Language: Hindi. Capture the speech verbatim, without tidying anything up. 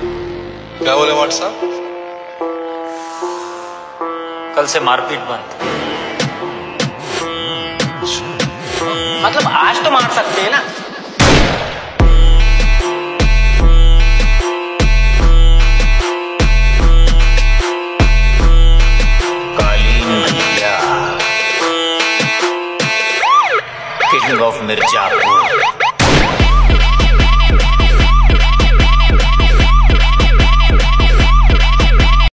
क्या बोले मट साहब? कल से मारपीट बंद। मतलब आज तो मार सकते हैं ना। कालीन भैया, किंग ऑफ मिर्जापुर।